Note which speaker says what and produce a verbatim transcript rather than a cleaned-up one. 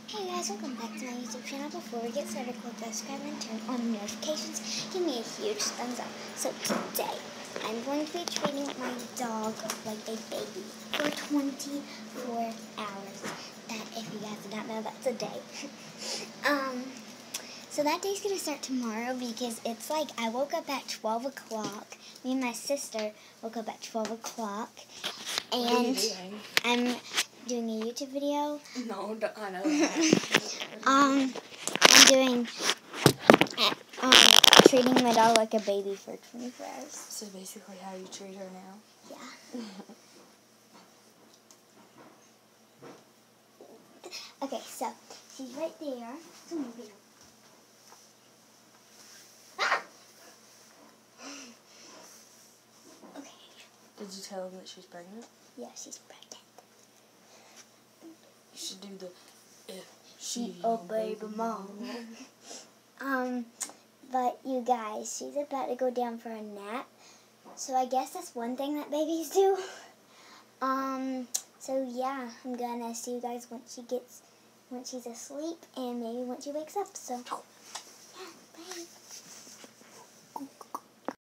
Speaker 1: Hey guys, welcome back to my YouTube channel. Before we get started, click that subscribe and turn on notifications. Give me a huge thumbs up. So today, I'm going to be treating my dog like a baby for twenty-four hours. That, if you guys did not know, that's a day. um, so that day's going to start tomorrow because it's like I woke up at twelve o'clock. Me and my sister woke up at twelve o'clock. And
Speaker 2: what are you doing?
Speaker 1: I'm doing a YouTube video.
Speaker 2: No, I know that.
Speaker 1: um, I'm doing, um, treating my dog like a baby for twenty-four hours.
Speaker 2: So basically how you treat her now?
Speaker 1: Yeah. Okay, so she's right there. Come here, Peter. Ah! Okay.
Speaker 2: Did you tell them that she's pregnant?
Speaker 1: Yeah, she's pregnant.
Speaker 2: You should do the if she
Speaker 1: a baby mom. um, but you guys, she's about to go down for a nap. So I guess that's one thing that babies do. Um, so yeah, I'm gonna see you guys once she gets, once she's asleep, and maybe once she wakes up. So.